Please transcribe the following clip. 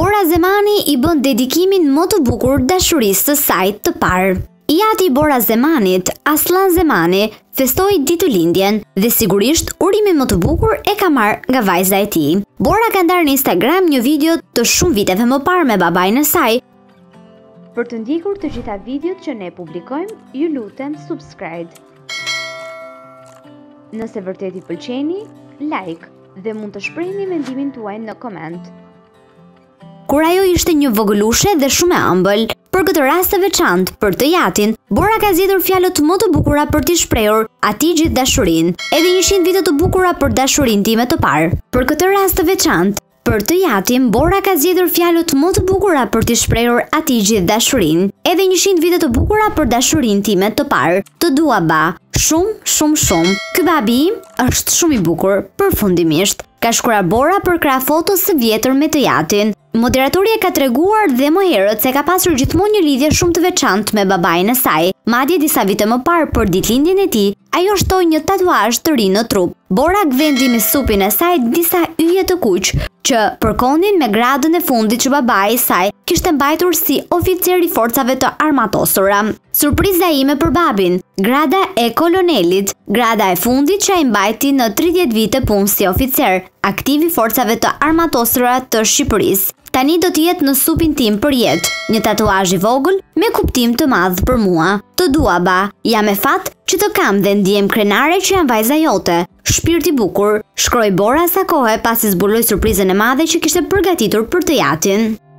Bora Zemani i bën dedikimin më të bukur dashurisë së saj të parë. Jati Bora Zemanit, Aslan Zemani, festoi ditëlindjen dhe sigurisht urimin më të bukur e ka marrë nga vajza e tij. Bora ka ndarë në Instagram një video të shumë viteve më parë me babain e saj. Për të ndjekur të gjitha videot që ne publikojmë, ju lutem subscribe. Nëse vërtet i pëlqeni, like dhe mund të shprehni mendimin tuaj në koment. Kur ajo ishte një vogëlushe dhe shumë e ëmbël, për këtë rast të veçantë për të jatin, Bora ka zgjedhur fjalët më të bukura për t'i shprehur atij gjithë dashurinë, edhe 100 vite të bukura për dashurinë time të parë. Për këtë rast të veçantë për të jatin, Bora ka zgjedhur fjalët më të bukura për t'i shprehur atij gjithë dashurinë, edhe 100 vite të bukura për dashurinë time të parë. Të dua ba, shumë. Ky babi im është shumë i bukur. Përfundimisht, ka shkruar Bora për krah fotos së vjetër me të jatin. Moderatori e ka treguar dhe më herët se ka pasur gjithmonë një lidhje shumë të veçantë me babain e saj. Madje disa vite më parë për ditëlindjen e tij, ajo shtoi një tatuazh të ri në trup. Bora gvendi me supin e saj disa yje të kuq që përkondin me gradën e fundit që babai i saj kishte mbajtur si oficer i forcave të armatosura. Surpriza ime për babin, grada e kolonelit, grada e fundit që ai mbajti në 30 vite punë si oficer, aktiv i forcave të armatosura të Shqipërisë. Tani do të jetë në supin tim për jetë, një tatuazh i vogël me kuptim të madh për mua. Të dua ba, jam e fat që të kam dhe ndiem krenare që jam vajza jote. Shpirt i bukur, shkroi Bora sa kohë pasi zbuloi surprizën e madhe që kishte përgatitur për të jatin.